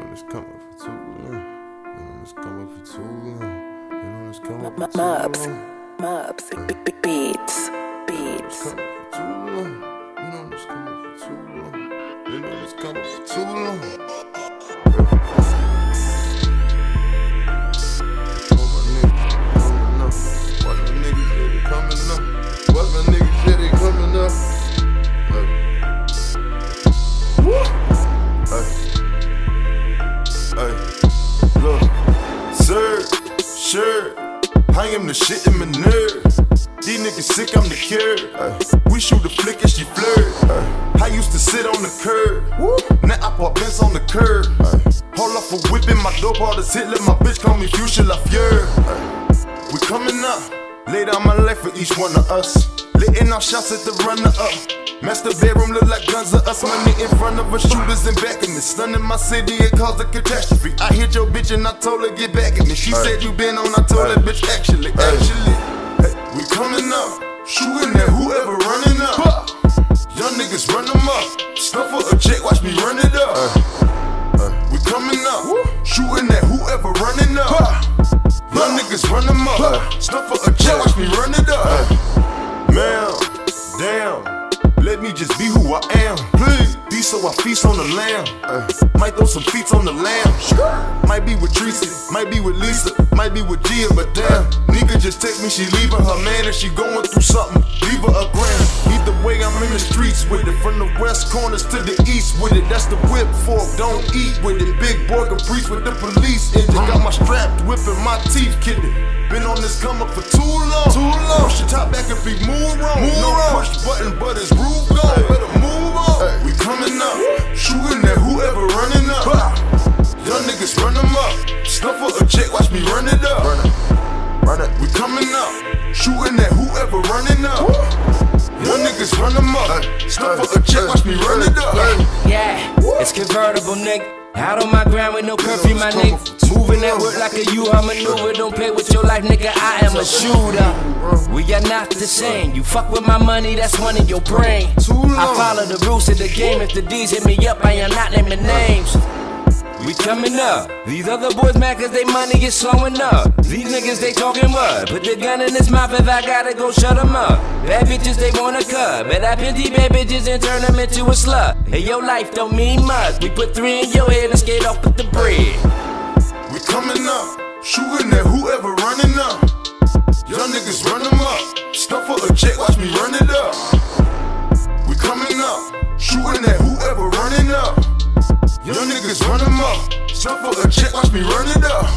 it's coming for too long. You know it's coming for too long. You know it's coming for too Mubs, long. beats. It's coming for too long. You know it's coming for too long. You know it's coming for too long. Watch my niggas say they coming up. Watch my niggas say they coming up. Look, sir, sure, I am the shit in my nerves. These niggas sick, I'm the cure. We shoot a flick and she flirt. I used to sit on the curb. Now I pop Benz on the curb. Hold up for whipping my dope artist hit. Let my bitch call me Fuchsia LaFleur. We coming up. Lay down my life for each one of us. Letting our shots at the runner up. Master bedroom look like guns of us. Money in front of us, shooters in back of me. Stunning my city, it caused a catastrophe. I hit your bitch and I told her get back at me. She said you been on, I told that bitch actually. We coming up, shooting at whoever running up. Young niggas run them up. Stuff for a check, watch me run it up. We coming up, shooting at whoever running up. Young niggas run them up. Stuff for a check, watch me run it up. Man, damn. Let me just be who I am. Please be so I feast on the lamb. Might throw some feet on the lamb. Might be with Tracy, might be with Lisa, might be with Gia, but damn, nigga just text me she leaving her man and she going through something. Leave her a grand. Either way, I'm in the streets with it. From the west corners to the east with it. That's the whip fork, don't eat with it. Big boy can preach with the police engine. Got my strap whipping, my teeth kidding. Been on this come up for too long. Push your top back and be move wrong. No push button, but it's groove gone. Better move on. We coming up, shooting at whoever running up. Young niggas run them up. Stuff for a check, watch me run it up. Run it. We coming up, shooting at whoever running up. Young niggas run them up. Stuff for a check, watch me run it up. Yeah, it's convertible, nigga. Out on my grind with no curfew, my nigga. Moving that work like a U-Haul maneuver. Don't play with your life, nigga, I am a shooter. We are not the same. You fuck with my money, that's one in your brain. I follow the rules of the game. If the D's hit me up, I am not naming names. We coming up. These other boys mad cause they money is slowing up. These niggas they talking what? Put the gun in his mouth if I gotta go shut them up. Bad bitches they wanna cut. But I plenty bad bitches and turn them into a slut. Hey, your life don't mean much. We put 3 in your head and skate off with the bread. We coming up, shooting at whoever running up. Young niggas run them up. Stuff for a check, watch me run it up. We coming up, shooting at whoever running up. Young niggas run them up. Stuff for a check, watch me run it up.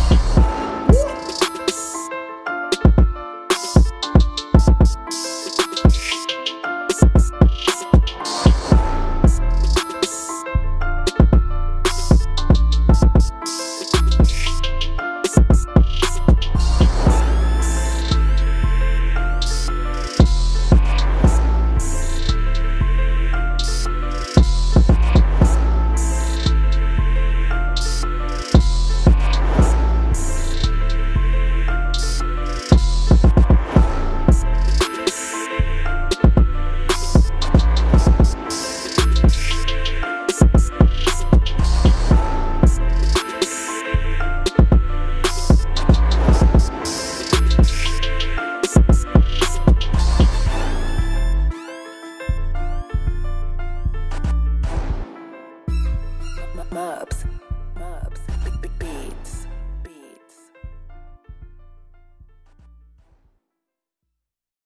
Mubs.